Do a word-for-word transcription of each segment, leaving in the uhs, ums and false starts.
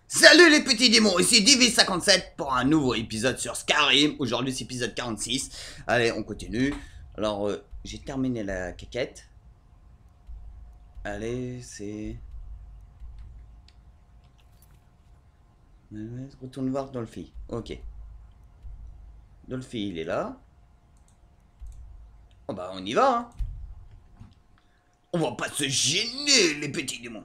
Salut les petits démons, ici Divi cinquante-sept pour un nouveau épisode sur Skyrim. Aujourd'hui c'est épisode quarante-six. Allez, on continue. Alors, euh, j'ai terminé la quéquette. Allez, c'est... Retourne voir Dolphy. Ok. Dolphy, il est là. Oh bah, on y va, hein. On va pas se gêner, les petits démons.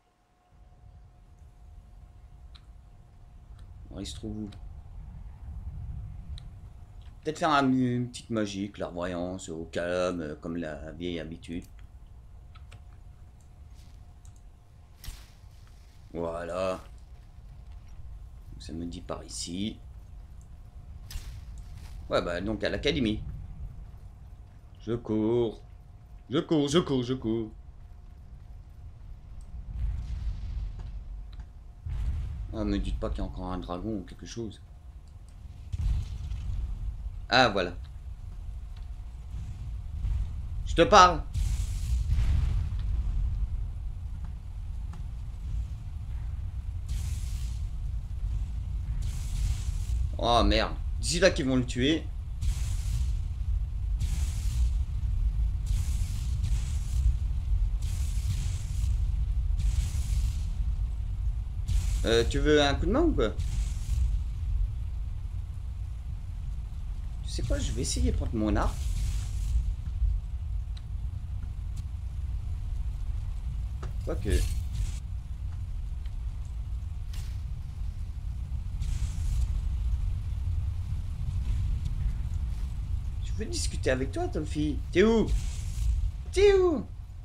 Alors, il se trouve où? Peut-être faire un- une petite magie, clairvoyance, au calme, euh, comme la vieille habitude. Voilà. Ça me dit par ici. Ouais, bah donc à l'académie. Je cours. Je cours, je cours, je cours. Ah, me dites pas qu'il y a encore un dragon ou quelque chose. Ah, voilà. Je te parle. Oh merde. D'ici là qu'ils vont le tuer. Euh, tu veux un coup de main ou quoi? Tu sais quoi, je vais essayer de prendre mon arc. Quoique. Je veux discuter avec toi, Tolfi. T'es où? T'es où?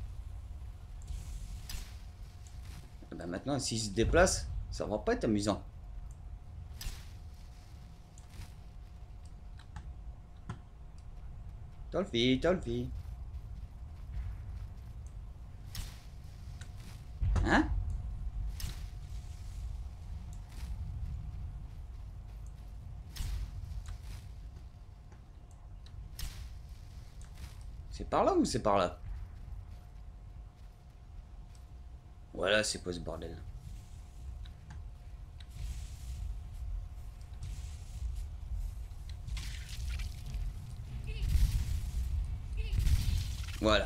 Eh ben maintenant, s'il se déplace, ça va pas être amusant. Tolfi, Tolfi. Hein? C'est par là ou c'est par là? Voilà, c'est quoi ce bordel? Voilà.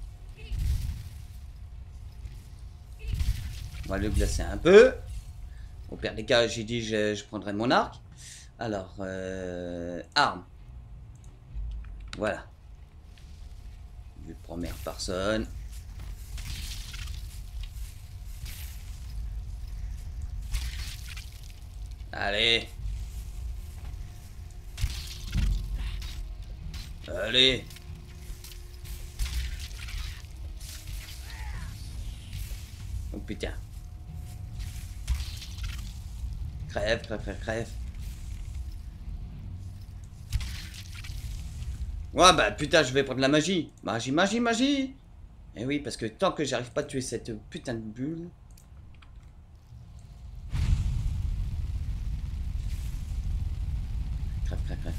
On va le glacer un peu. Au pire des cas, j'ai dit je, je prendrai mon arc. Alors, euh, arme. Voilà. Vue première personne. Allez. Allez. Oh putain. Crève, crève, crève, crève. Ouais, bah putain, je vais prendre la magie. Magie, magie, magie. Eh oui, parce que tant que j'arrive pas à tuer cette putain de bulle. Crève, crève, crève.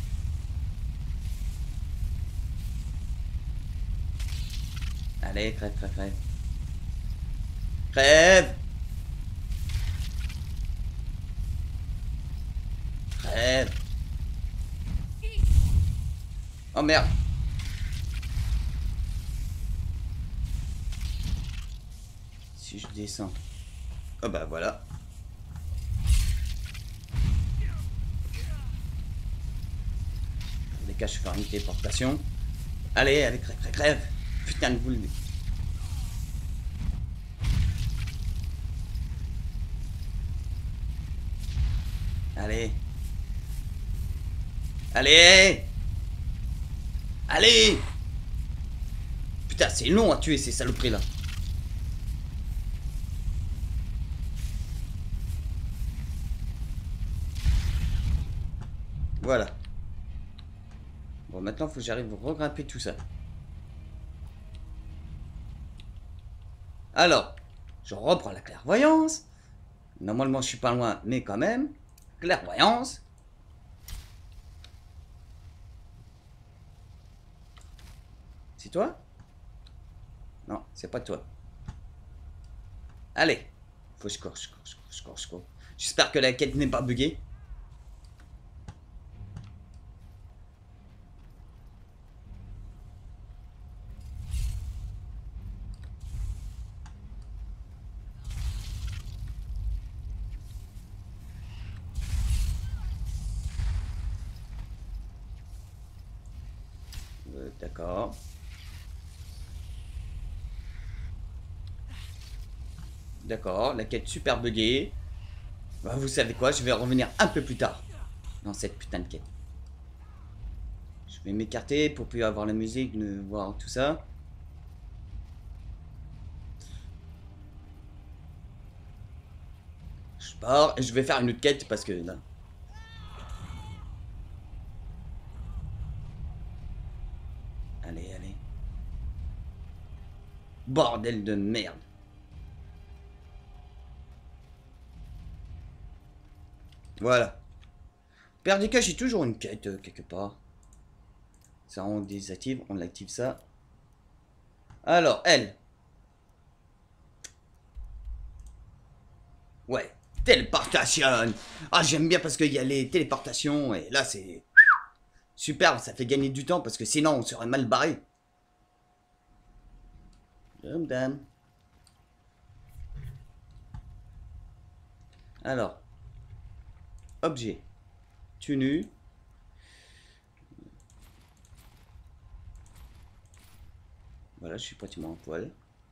Allez, crève, crève, crève. Crève. Crève. Oh merde. Si je descends. Oh bah voilà. Les cas, je fais une téléportation. Allez, allez, crève, crève, crève. Putain de boule. Allez. Allez. Allez. Putain, c'est long à tuer ces saloperies là. Voilà. Bon, maintenant, il faut que j'arrive à regrimper tout ça. Alors, je reprends la clairvoyance. Normalement, je suis pas loin, mais quand même. Clairvoyance. C'est toi? Non, c'est pas toi. Allez. Faut que je cours, je cours, je cours, je cours, je cours. J'espère que la quête n'est pas buggée. Euh, D'accord. D'accord, la quête super buggée. Bah, vous savez quoi, je vais revenir un peu plus tard dans cette putain de quête. Je vais m'écarter pour plus avoir la musique, de voir tout ça. Je pars et je vais faire une autre quête parce que là... Allez, allez. Bordel de merde. Voilà. Perdica, j'ai toujours une quête euh, quelque part. Ça, on désactive, on l'active ça. Alors, elle. Ouais, téléportation. Ah, j'aime bien parce qu'il y a les téléportations et là, c'est superbe, ça fait gagner du temps parce que sinon, on serait mal barré. Dum dum. Alors, objet, tenue. Voilà, je suis pratiquement en poil.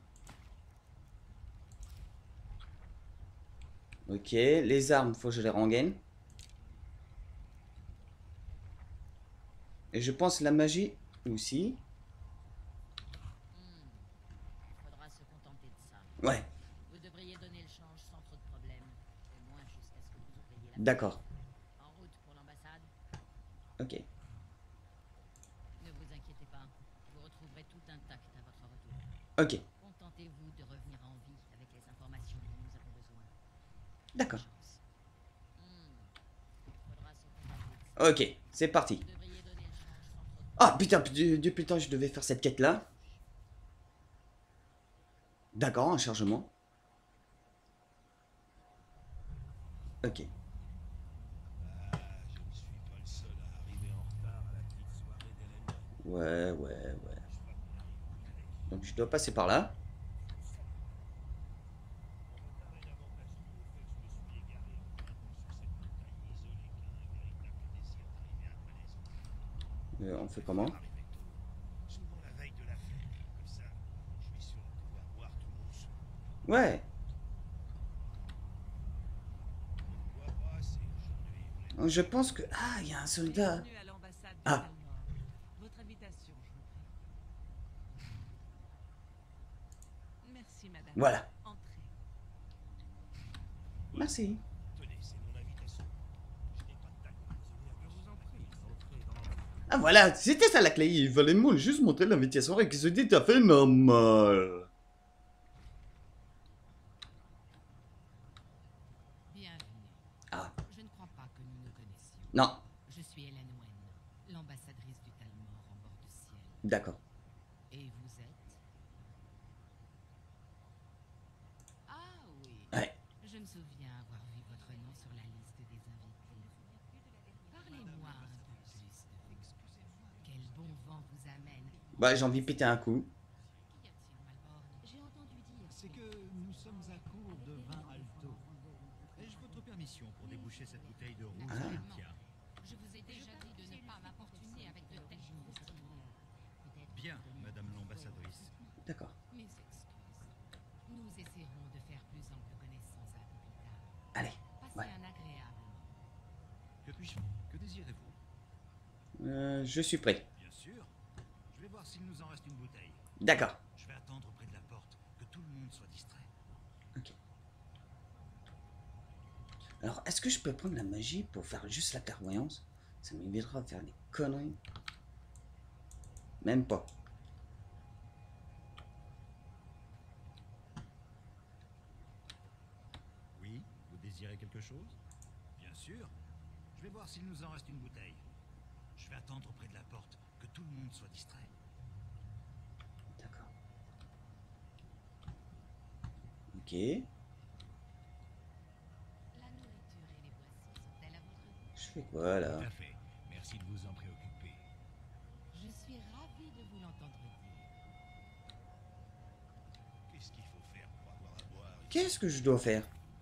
Ok, les armes, faut que je les rengaine. Et je pense la magie aussi. Faudra se contenter de ça. Ouais, Vous devriez donner le change sans trop de problèmes. Au moins jusqu'à ce que vous ouvriez la d'accord. porte. En route pour l'ambassade. Ok, Ne vous inquiétez pas. Vous retrouverez tout intact à votre retour. ok, Contentez-vous de revenir en vie avec les informations dont nous avons besoin. d'accord. Chance. Hmm. Faudra se contenter de ça. Ok, c'est parti. Vous devriez donner le change sans trop de Ah putain, du- depuis le temps, je devais faire cette quête là. D'accord, un chargement. Ok. Ouais, ouais, ouais. Donc je dois passer par là. Euh, on fait comment? Ouais. Je pense que... Ah, il y a un soldat. Bienvenue à l'ambassade de Ah, Talmor. Votre invitation, je vous prie. Merci, madame. voilà. Entrez. Merci. Ah voilà, c'était ça la clé. Il fallait moi juste montrer l'invitation et que c'était tout à fait normal. Bienvenue. Ah, Je ne crois pas que nous nous connaissions. non. Je suis Hélène Wen, l'ambassadrice du Talmor en bord de ciel. D'accord. Et vous êtes? Ah oui. Ouais. Je me souviens avoir vu votre nom sur la liste des invités. Parlez-moi un peu plus de vous. Quel bon vent vous amène? Bah, j'ai envie de péter un coup. Qu'y a-t-il, Malborn? J'ai entendu dire. C'est que nous sommes à court de vin alto. Ai-je votre permission pour déboucher cette bouteille de rouge Ah. Tiens. Je vous ai déjà dit de ne pas m'importuner avec de telles choses. Peut-être Bien, madame l'ambassadrice. D'accord. mes excuses. Nous essaierons de faire plus ample connaissance un peu plus tard. Allez. Passez Ouais. un agréable moment. Que puis-je Que désirez-vous? Euh, je suis prêt. Bien sûr. Je vais voir s'il nous en reste une bouteille. D'accord. Je vais attendre près de la porte, que tout le monde soit distrait. Ok. Alors, est-ce que je peux prendre la magie pour faire juste la clairvoyance? Ça m'évitera de faire des conneries. Même pas. Oui, vous désirez quelque chose? Bien sûr. Je vais voir s'il nous en reste une bouteille. Je vais attendre près de la porte, que tout le monde soit distrait. D'accord. Ok. La nourriture. fais quoi là? Tout à fait. Merci de vous en préoccuper. Je suis ravie de vous l'entendre dire. Qu'est-ce qu'il faut faire pour avoir à boire ici? Qu'est-ce que je dois faire?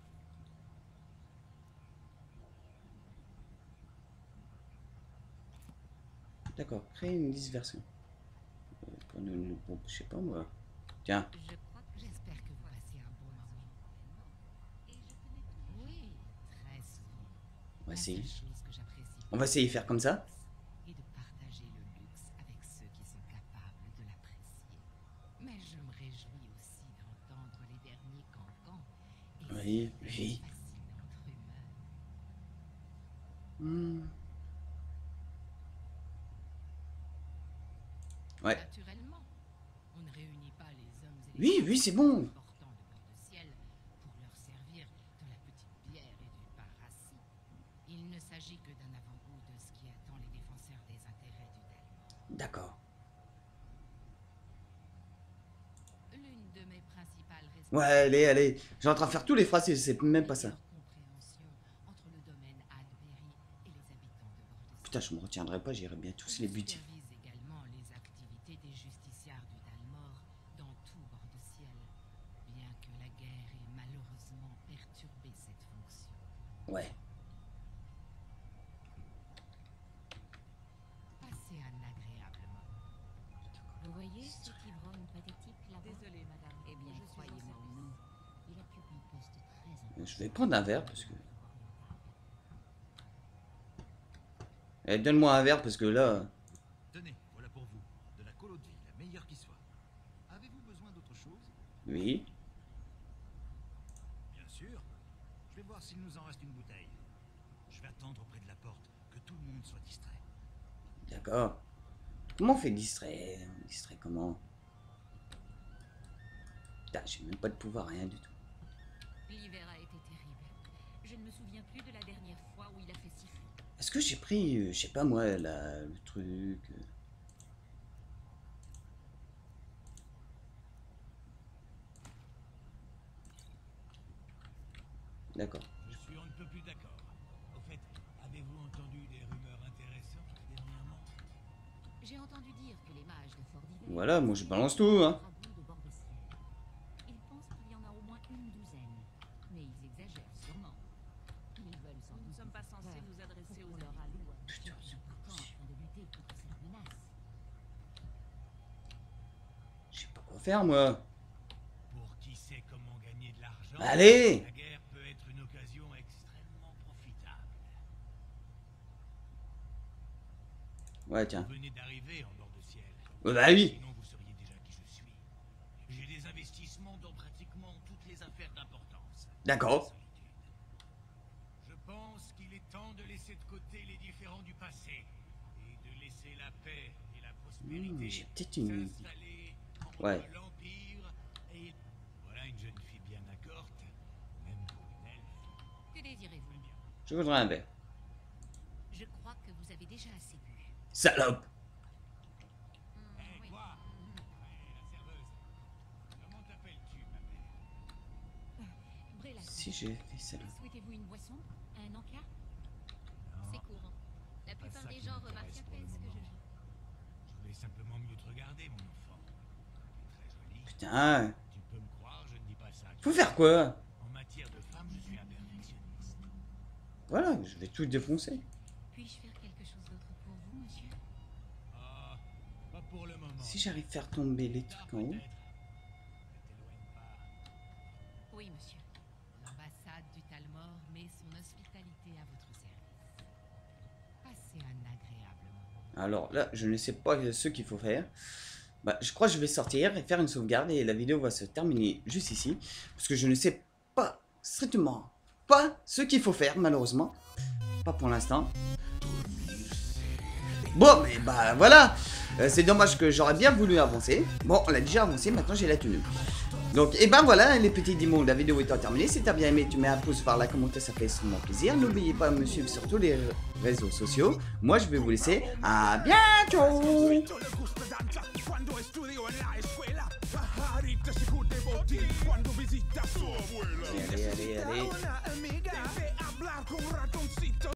D'accord, créer une dispersion. Euh, pour nous- bon, je sais pas moi. Tiens, Je crois que j'espère que vous passez un bon moment. Oui, très souvent. on va La essayer. seule chose que j'apprécie On va essayer de faire comme ça. et de partager le luxe avec ceux qui sont capables de l'apprécier. Mais je me réjouis aussi d'entendre les derniers cancans et Oui, cette oui. fascinante rumeur. Hmm. Ouais. Naturellement, on ne réunit pas les hommes et les Oui, femmes oui, c'est bon. importants de bord de ciel pour leur servir de la petite bière et du pain rassis. Il ne s'agit que d'un avant-goût de ce qui attend les défenseurs des intérêts du Dalmor. D'accord. L'une de mes principales Ouais, allez, allez. J'ai en train de faire tous les phrases et je sais même pas ça. compréhension entre le domaine Adberry et les habitants de bord de Putain, je me retiendrai pas, j'irai bien tous les buts. supervise également les activités des justiciables du Dalmor dans tout bord de ciel, bien que la guerre ait malheureusement perturbé cette fonction. Ouais. Passez un agréable moment. Vous voyez cet ivrogne pathétique là-bas? Désolée, madame. Eh bien, Je suis en croyez-moi ou non, il occupe un poste très important. Je vais prendre un verre parce que... Eh, donne-moi un verre parce que là... Tenez, voilà pour vous. De la colo de vie, la meilleure qui soit. Avez-vous besoin d'autre chose? Oui. Bien sûr. Je vais voir s'il nous en reste une bouteille. Je vais attendre près de la porte, que tout le monde soit distrait. D'accord. Comment on fait distrait? Distrait comment? Putain, j'ai même pas de pouvoir, rien du tout. L'hiver a été terrible. Je ne me souviens plus de la dernière fois où il a fait si froid. Est-ce que j'ai pris, euh, je sais pas moi, la, le truc... euh, D'accord. Je suis on ne peut plus d'accord. Au fait, avez-vous entendu des rumeurs intéressantes dernièrement? J'ai entendu dire que les mages de Fort d'Hiver... Voilà, moi je balance tout, hein. de bord de ciel. Ils pensent qu'il y en a au moins une douzaine. Mais ils exagèrent sûrement. Ils veulent sans Nous ne doute sommes pas nous faire censés peur nous adresser pour aux qu'on leur habitants. alloue un Putain, budget c'est important afin de lutter contre cette menace. Je sais pas quoi faire, moi. Pour qui sait comment gagner de l'argent, Allez! la guerre peut être une occasion extrêmement profitable. Ouais, tiens. Vous venez d'arriver en bord de ciel. Ouais, bah oui. Sinon, vous sauriez déjà qui je suis. J'ai des investissements dans pratiquement toutes les affaires d'importance. D'accord. Je pense qu'il est temps de laisser de côté les différends du passé et de laisser la paix et la prospérité Mmh, j'ai peut-être une idée. s'installer entre Ouais. l'Empire et... Voilà une jeune fille bien accorte, même pour une elfe. Que désirez-vous? Je voudrais un verre. Je crois que vous avez déjà assez bu. Salope! Hmm, Hé, oui. toi Ouais, la serveuse. Comment t'appelles-tu, ma belle? Bréla, Si j'ai fait salope. souhaitez-vous une boisson? Un encas? Non, C'est courant. La pas plupart ça des qui gens m'intéresse remarquent à pour peine le ce que je moment. joue. je voulais simplement mieux te regarder, mon enfant. T'es très jolie. Putain. Tu peux me croire, je ne dis pas ça. Faut faire quoi? En matière de femme, je suis un perfectionniste. Voilà, je vais tout défoncer. Puis-je faire quelque chose d'autre pour vous, monsieur? Ah, pas pour le moment. Si j'arrive à faire tomber les Tard, trucs en haut. peut-être. Ne t'éloigne pas. Oui, monsieur. L'ambassade du Dalmor met son hospitalité à votre service. Passez un agréable moment. Alors là, je ne sais pas ce qu'il faut faire. Bah, je crois que je vais sortir et faire une sauvegarde et la vidéo va se terminer juste ici. Parce que je ne sais pas, strictement pas ce qu'il faut faire, malheureusement. Pas pour l'instant. Bon, mais bah voilà. Euh, c'est dommage que j'aurais bien voulu avancer. Bon, on a déjà avancé, maintenant j'ai la tenue. Donc, et ben voilà, les petits démons, la vidéo étant terminée. Si t'as bien aimé, tu mets un pouce par là, commenter, ça fait extrêmement plaisir. N'oubliez pas de me suivre sur tous les réseaux sociaux. Moi, je vais vous laisser. À bientôt! Quando estudio en la escuela, pajarito ejecute botín cuando visita a su abuela. Allez, allez, allez, allez. Una amiga debe hablar con un ratoncito.